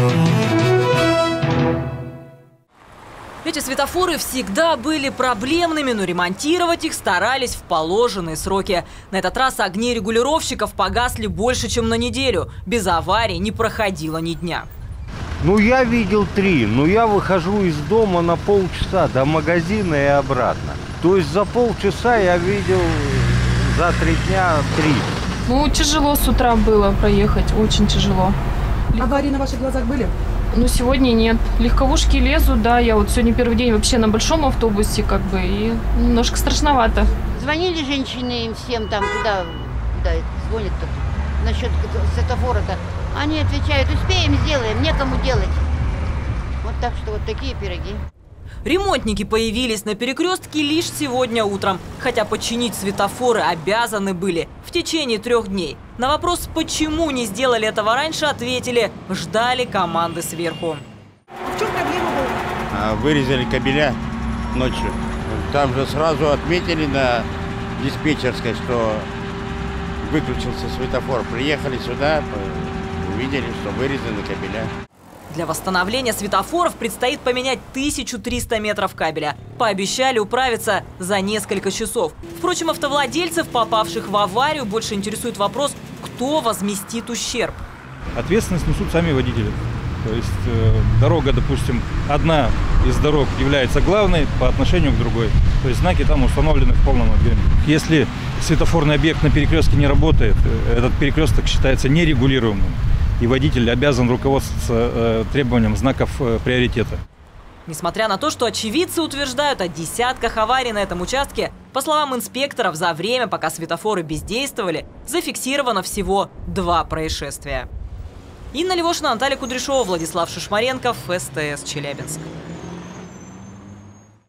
Эти светофоры всегда были проблемными, но ремонтировать их старались в положенные сроки. На этот раз огни регулировщиков погасли больше, чем на неделю. Без аварий не проходило ни дня. Ну, я видел 3, но я выхожу из дома на полчаса до магазина и обратно. То есть за полчаса я видел за 3 дня 3. Ну, тяжело с утра было проехать, очень тяжело. Аварии на ваших глазах были? Ну, сегодня нет. Легковушки лезут, да. Я вот сегодня первый день вообще на большом автобусе, как бы, и немножко страшновато. Звонили женщины им всем там, куда звонят-то, насчет светофора-то. Они отвечают: успеем, сделаем, некому делать. Вот так что вот такие пироги. Ремонтники появились на перекрестке лишь сегодня утром, хотя починить светофоры обязаны были в течение 3 дней. На вопрос, почему не сделали этого раньше, ответили: ждали команды сверху. В чем проблема была? Вырезали кабеля ночью. Там же сразу отметили на диспетчерской, что выключился светофор. Приехали сюда, увидели, что вырезаны кабеля. Для восстановления светофоров предстоит поменять 1300 метров кабеля. Пообещали управиться за несколько часов. Впрочем, автовладельцев, попавших в аварию, больше интересует вопрос, кто возместит ущерб. Ответственность несут сами водители. То есть дорога, допустим, одна из дорог является главной по отношению к другой. То есть знаки там установлены в полном объеме. Если светофорный объект на перекрестке не работает, этот перекресток считается нерегулируемым. И водитель обязан руководствоваться требованием знаков приоритета. Несмотря на то, что очевидцы утверждают о десятках аварий на этом участке, по словам инспекторов, за время, пока светофоры бездействовали, зафиксировано всего 2 происшествия. Инна Левошина, Наталья Кудряшова, Владислав Шишмаренков, СТС Челябинск.